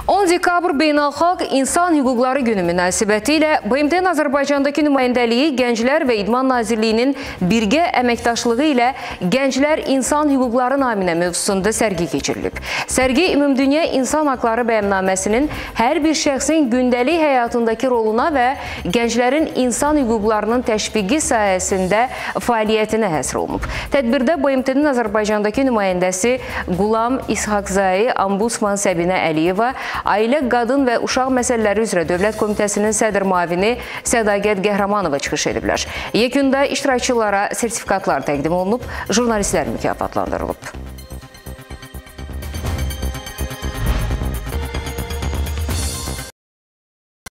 10 dekabr Beynəlxalq İnsan Hüquqları Günü münasibəti ilə BMT-nin Azərbaycandakı nümayəndəliyi Gənclər və İdman Nazirliyinin birgə əməkdaşlığı ilə Gənclər İnsan Hüquqları naminə mövzusunda sərgi keçirilib. Sərgi Ümumdünya İnsan Haqları Bəyannaməsinin hər bir şəxsin gündəlik həyatındakı roluna və gənclərin insan hüquqlarının təşviqi sayəsində fəaliyyətinə həsr olunub. Tədbirdə BMT-nin Azərbaycandakı nümayəndəsi Qulam İshaqzayi, Ombudsman Səbinə Əliyeva, Ailə, Qadın və Uşaq Məsələləri üzrə Dövlət Komitəsinin sədr müavini Sədaqət Qəhrəmanova çıxış ediblər. Yekunda iştirakçılara sertifikatlar təqdim olunub, jurnalistlər mükafatlandırılıb.